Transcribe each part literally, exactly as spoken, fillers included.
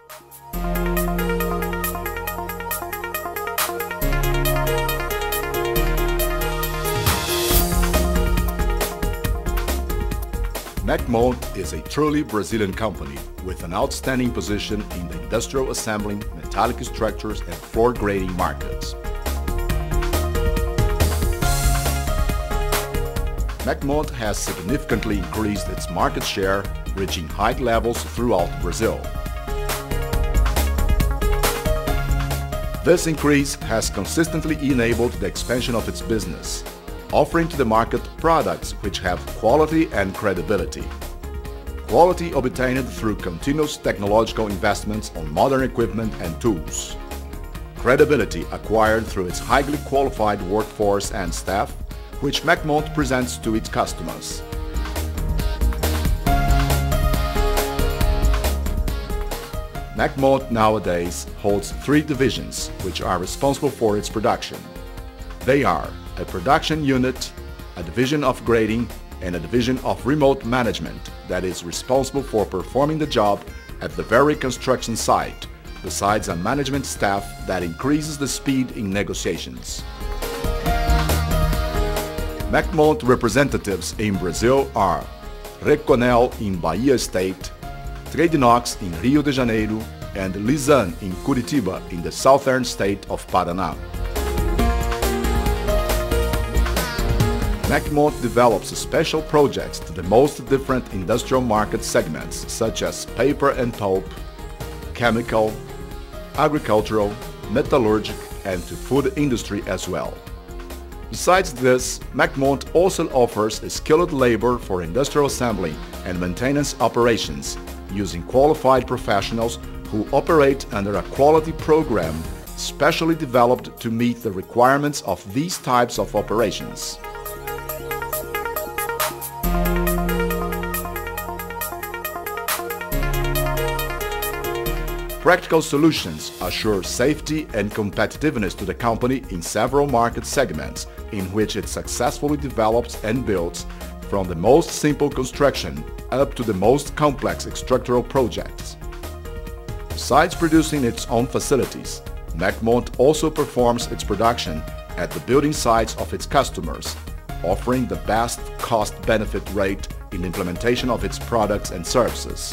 Macmont is a truly Brazilian company with an outstanding position in the industrial assembling, metallic structures and floor grading markets. Macmont has significantly increased its market share, reaching high levels throughout Brazil. This increase has consistently enabled the expansion of its business, offering to the market products which have quality and credibility. Quality obtained through continuous technological investments on modern equipment and tools. Credibility acquired through its highly qualified workforce and staff, which Macmont presents to its customers. Macmont nowadays holds three divisions which are responsible for its production. They are a production unit, a division of grading, and a division of remote management that is responsible for performing the job at the very construction site, besides a management staff that increases the speed in negotiations. Macmont representatives in Brazil are Reconel in Bahia State, Tradenox in Rio de Janeiro, and Lisan in Curitiba in the southern state of Paraná. Macmont develops special projects to the most different industrial market segments such as paper and pulp, chemical, agricultural, metallurgic, and to food industry as well. Besides this, Macmont also offers skilled labor for industrial assembly and maintenance operations using qualified professionals who operate under a quality program specially developed to meet the requirements of these types of operations. Practical solutions assure safety and competitiveness to the company in several market segments in which it successfully develops and builds, from the most simple construction up to the most complex structural projects. Besides producing its own facilities, Macmont also performs its production at the building sites of its customers, offering the best cost-benefit rate in the implementation of its products and services.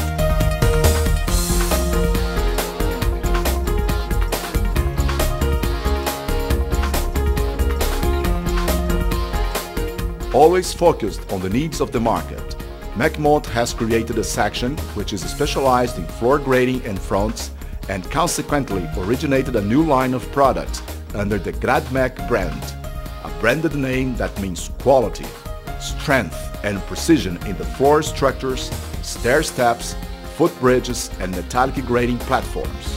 Always focused on the needs of the market, Macmont has created a section which is specialized in floor grading and fronts, and consequently originated a new line of products under the GradMac brand, a branded name that means quality, strength and precision in the floor structures, stair steps, footbridges and metallic grading platforms.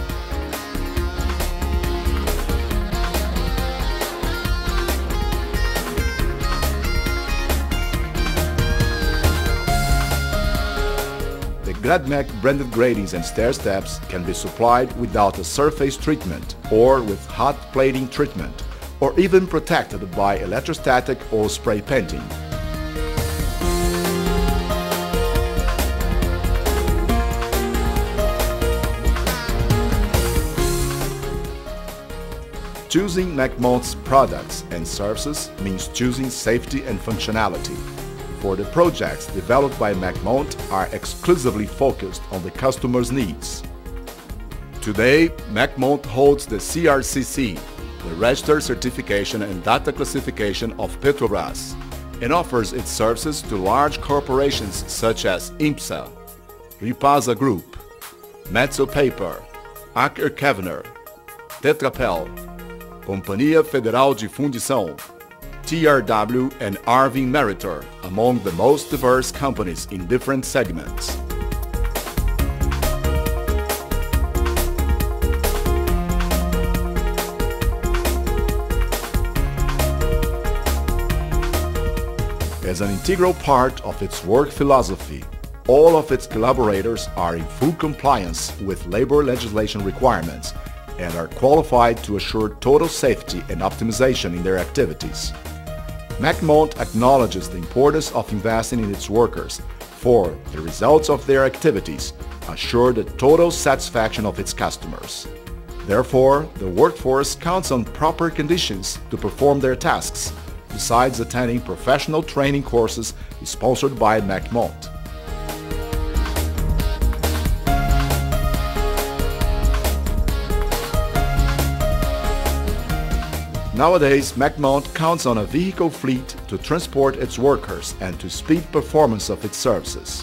GradMac branded gratings and stair steps can be supplied without a surface treatment or with hot plating treatment, or even protected by electrostatic or spray painting. Choosing Macmont's products and services means choosing safety and functionality, for the projects developed by Macmont are exclusively focused on the customer's needs. Today, Macmont holds the C R C C, the Registered Certification and Data Classification of Petrobras, and offers its services to large corporations such as IMSA, Ripasa Group, Metso Paper, Acker Kavanagh, Tetrapel, Companhia Federal de Fundição, T R W and Arvin Meritor, among the most diverse companies in different segments. As an integral part of its work philosophy, all of its collaborators are in full compliance with labor legislation requirements and are qualified to assure total safety and optimization in their activities. Macmont acknowledges the importance of investing in its workers, for the results of their activities assure the total satisfaction of its customers. Therefore, the workforce counts on proper conditions to perform their tasks, besides attending professional training courses sponsored by McMont. Nowadays, McMont counts on a vehicle fleet to transport its workers and to speed performance of its services.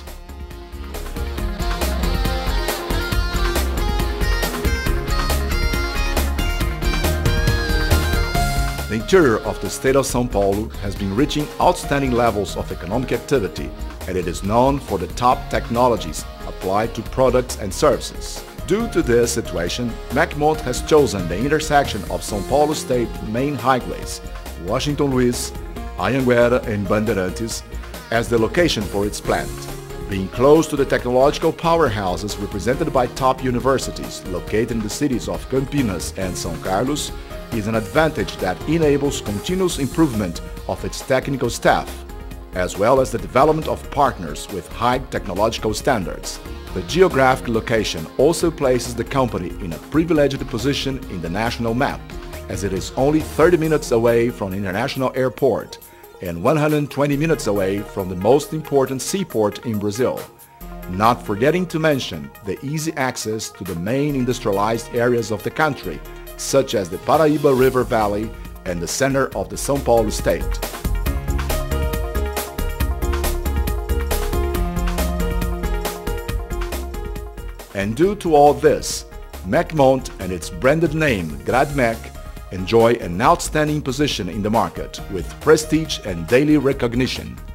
The interior of the state of São Paulo has been reaching outstanding levels of economic activity, and it is known for the top technologies applied to products and services. Due to this situation, McMont has chosen the intersection of São Paulo State main highways, Washington Luiz, Anhanguera and Bandeirantes, as the location for its plant. Being close to the technological powerhouses represented by top universities located in the cities of Campinas and São Carlos is an advantage that enables continuous improvement of its technical staff, as well as the development of partners with high technological standards. The geographic location also places the company in a privileged position in the national map, as it is only thirty minutes away from the international airport and one hundred twenty minutes away from the most important seaport in Brazil, not forgetting to mention the easy access to the main industrialized areas of the country, such as the Paraíba River Valley and the center of the São Paulo state. And due to all this, McMont and its branded name Gradmec enjoy an outstanding position in the market with prestige and daily recognition.